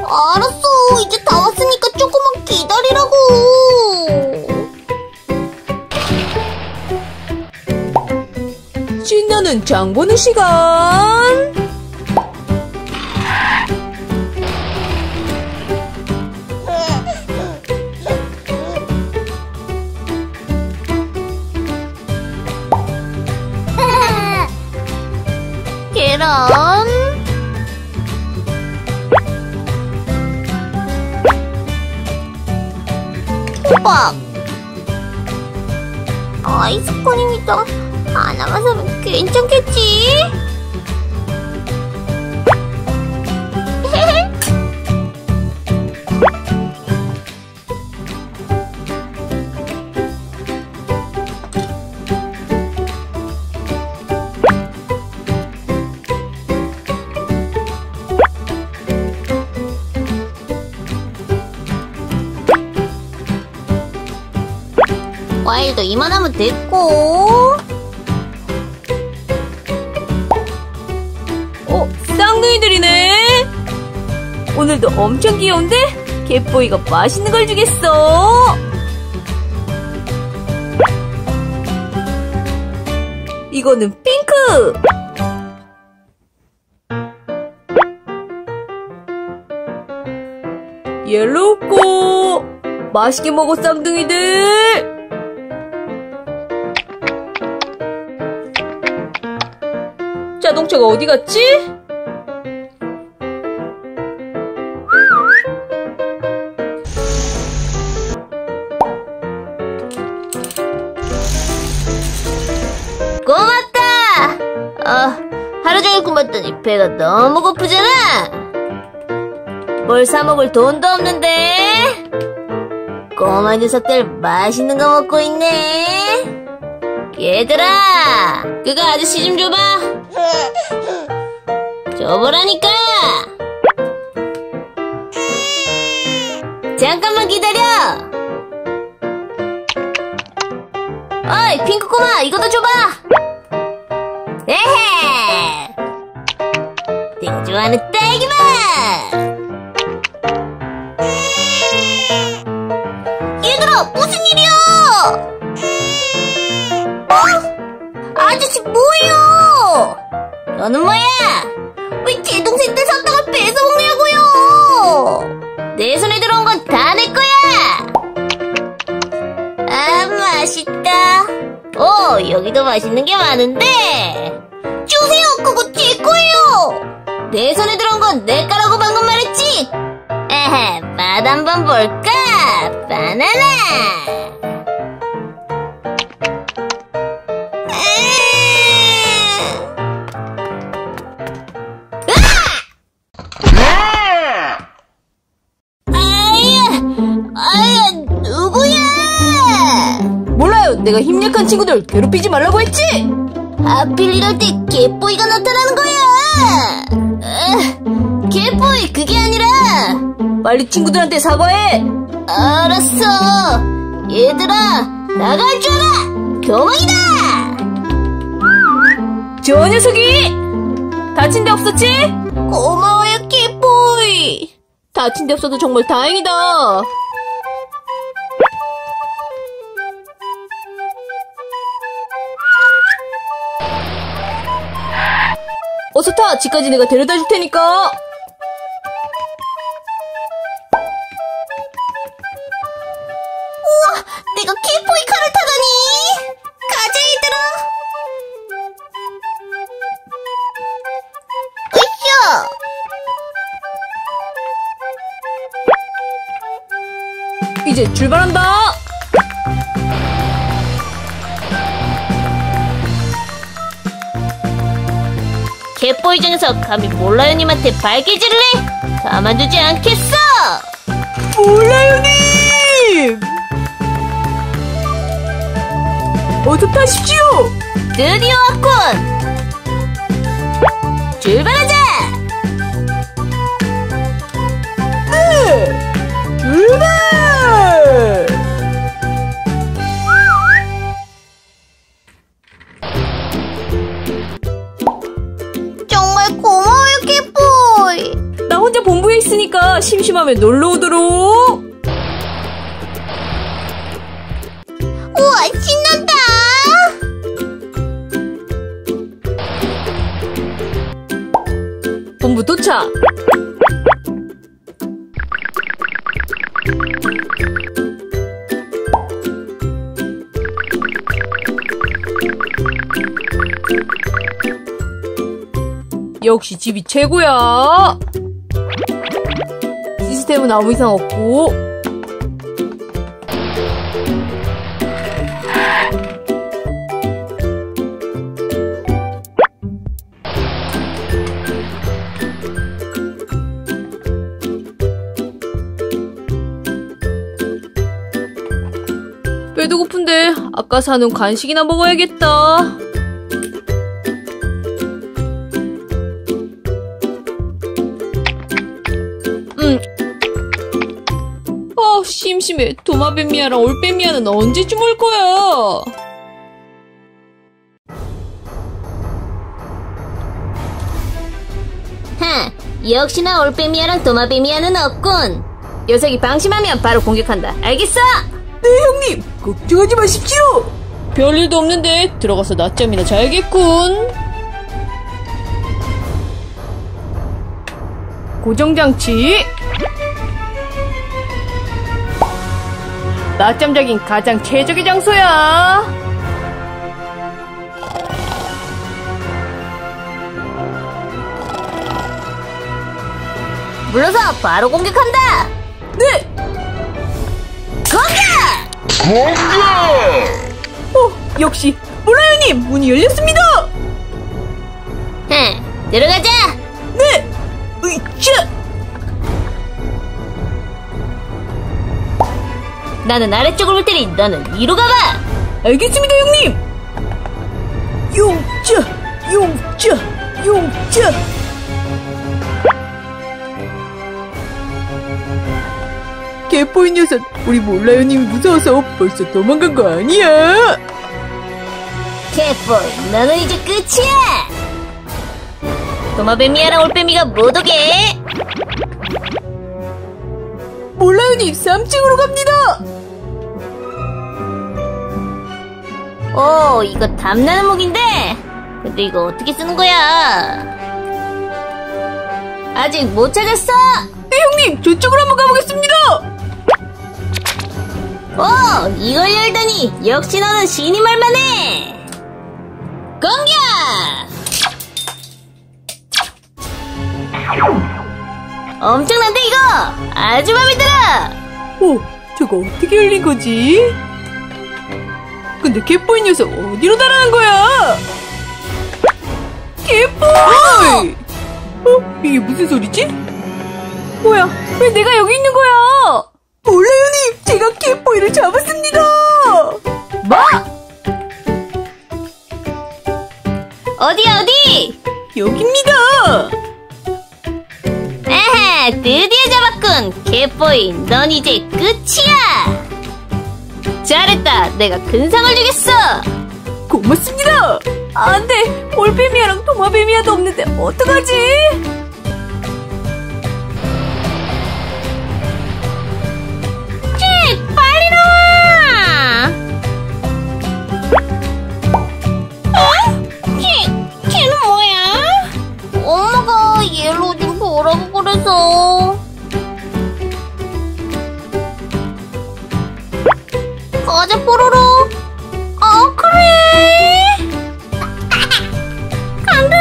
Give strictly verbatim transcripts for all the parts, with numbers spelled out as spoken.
알았어. 이제 다 왔으니까 조금만 기다리라고. 신나는 장 보는 시간. 계란. 호박. 아이스크림이다. 하나만 사면 괜찮겠지? 과일도 이만하면 됐고. 어, 쌍둥이들이네. 오늘도 엄청 귀여운데? 갯보이가 맛있는 걸 주겠어. 이거는 핑크. 옐로우 꼬. 맛있게 먹어, 쌍둥이들. 자동차가 어디 갔지? 고맙다. 아, 하루 종일 굶었더니 배가 너무 고프잖아. 뭘 사 먹을 돈도 없는데. 꼬마 녀석들 맛있는 거 먹고 있네. 얘들아, 그거 아저씨 좀 줘봐. 줘보라니까. 잠깐만 기다려. 어이, 핑크 꼬마, 이것도 줘봐. 에헤, 내가 좋아하는 딸기맛. 얘들아, 무슨 일이야? 어? 아저씨 뭐예요? 너는 뭐야? 왜 제 동생들 샀다가 뺏어먹냐고요? 내 손에 들어온 건 다 내 거야. 아, 맛있다. 오, 여기도 맛있는 게 많은데. 주세요, 그거 제 거예요. 내 손에 들어온 건 내 거라고 방금 말했지. 에헤, 맛 한번 볼까? 바나나. 내가 힘 약한 친구들 괴롭히지 말라고 했지? 하필 이럴 때 갯보이가 나타나는 거야. 아, 갯보이 그게 아니라. 빨리 친구들한테 사과해. 알았어. 얘들아, 나갈 줄 알아. 교망이다. 저 녀석이. 다친 데 없었지? 고마워요, 갯보이. 다친 데 없어도 정말 다행이다. 어서 타! 집까지 내가 데려다 줄 테니까! 우와! 내가 갯보이 칼을 타다니! 가자, 으쌰! 으쌰! 이제 출발한다! 갯보이 중에서 감히 몰라요님한테 발길질을 해? 가만두지 않겠어! 몰라요님! 어서 타십시오! 드디어 왔군! 출발하자! 네! 출발! 정말 고마워요, 갯보이! 나 혼자 본부에 있어! 있으니까 심심하면 놀러 오도록. 우와, 신난다! 본부 도착. 역시 집이 최고야. 시스템은 아무 이상 없고. 배도 고픈데 아까 사놓은 간식이나 먹어야겠다. 음. 아, 심심해. 도마뱀이야랑 올빼미야는 언제쯤 올 거야? 하, 역시나 올빼미야랑 도마뱀이야는 없군. 녀석이 방심하면 바로 공격한다. 알겠어? 네, 형님. 걱정하지 마십시오. 별일도 없는데 들어가서 낮잠이나 자야겠군. 고정장치. 낮잠 자긴 가장 최적의 장소야. 물러서 바로 공격한다. 네. 공격! 어, 역시 몰라요님, 문이 열렸습니다. 응, 들어가자. 네. 으이차. 나는 아래쪽을 볼 테니 너는 위로 가봐. 알겠습니다, 형님. 용자, 용자, 용자. 개뽀인 녀석, 우리 몰라요님이 무서워서 벌써 도망간 거 아니야? 개뽀이, 너는 이제 끝이야. 도마뱀이야랑 올빼미가 못 오게. 몰라요님, 삼 층으로 갑니다. 오, 이거 탐나는 무기인데. 근데 이거 어떻게 쓰는 거야? 아직 못 찾았어. 네, 형님, 저쪽으로 한번 가보겠습니다. 오, 이걸 열다니. 역시 너는 신이 말만해. 공격! 엄청난데 이거. 아주 마음에 들어. 오, 저거 어떻게 열린 거지? 근데 개뽀인 녀석 어디로 날아간 거야? 개뽀이! 어? 이게 무슨 소리지? 뭐야? 왜 내가 여기 있는 거야? 몰라요님, 제가 개뽀이를 잡았습니다. 뭐? 어디야 어디? 여기입니다. 에헤, 드디어 잡았군. 개뽀이, 넌 이제 끝이야. 잘했다. 내가 큰 상을 주겠어. 고맙습니다. 안 돼. 올빼미야랑 도마뱀이야도 없는데 어떡하지? 잭, 빨리 나와. 어? 걔, 걔는 뭐야? 엄마가 얘로 좀 보라고 그래서. 가자, 뽀로로. 어, 그래. 간다.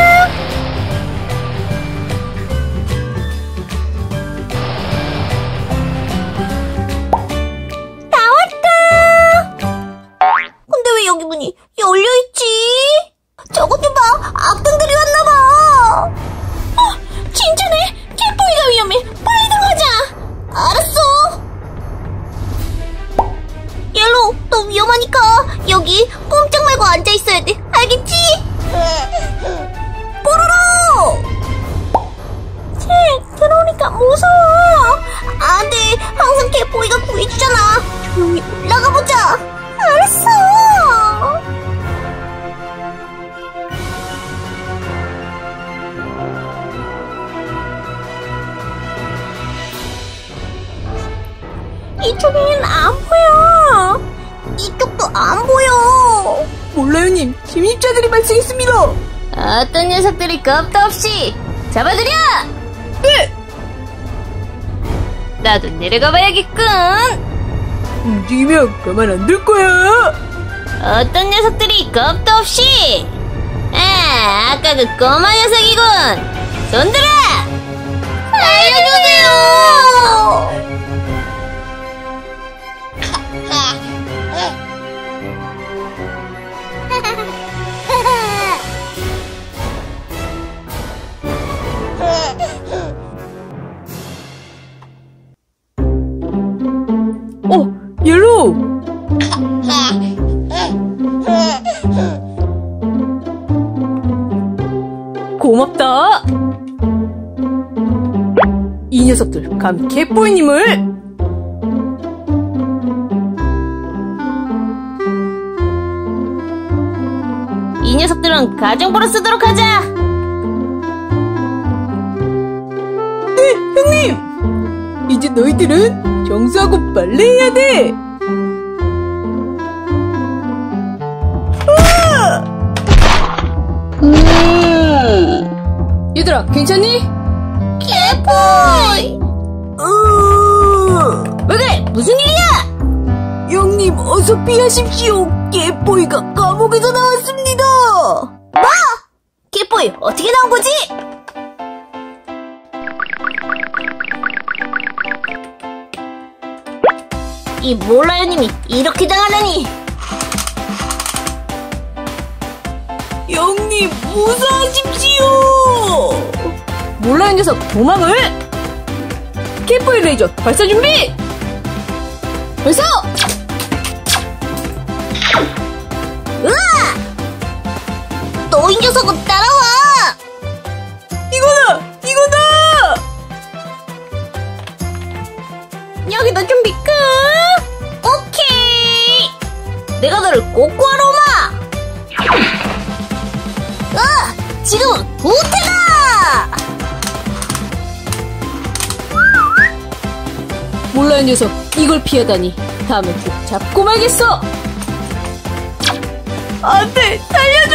나왔다. 근데 왜 여기 문이 열려있지? 저것 좀 봐. 악당들이 왔나봐. 어, 진짜네. 개뽀이가 위험해. 빨리 들어가자. 알았어. 옐로우, 너 위험하니까 여기 꼼짝 말고 앉아있어야 돼. 알겠지? 뽀로로! 책, 들어오니까 무서워. 안 돼. 항상 개뽀이가 구해주잖아. 조용히 올라가보자. 알았어. 이쪽엔 안 보여. 이쪽도 안 보여. 몰라요, 님. 침입자들이 발생했습니다. 어떤 녀석들이 겁도 없이 잡아들여! 네! 나도 내려가 봐야겠군. 움직이면 가만 안 둘 거야. 어떤 녀석들이 겁도 없이. 아, 아까 그 꼬마 녀석이군. 손들어! 알려주세요! 어, 옐로우! 고맙다! 이 녀석들, 감히 개뽀이님을! 이 녀석들은 가정부로 쓰도록 하자. 네, 형님! 이제 너희들은 정수하고 빨래해야 돼! 음. 얘들아, 괜찮니? 개뽀이! 으... 왜 그래? 무슨 일이야? 형님, 어서 피하십시오! 개뽀이가 감옥에서 나왔습니다! 뭐? 개뽀이 어떻게 나온 거지? 이 몰라요님이 이렇게 당하다니. 형님, 무사하십시오! 몰라요 녀석, 도망을! 개뽀이 레이저, 발사 준비! 발사! 으아! 또 이 녀석은 따라와! 이거다! 이거다! 여기도 준비 끝! 오케이! 내가 너를 꼭 구하러 오마! 아! 지금은 후퇴다! 몰라요 녀석, 이걸 피하다니. 다음에 꼭 잡고 말겠어! 안 돼! 살려줘!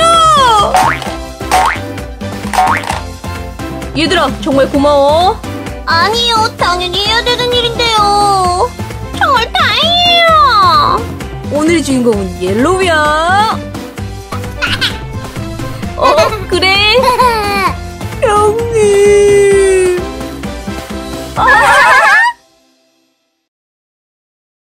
얘들아, 정말 고마워. 아니요, 당연히 해야 되는 일인데요. 정말 다행이에요. 오늘의 주인공은 옐로우야. 어, 그래? 형님. 아!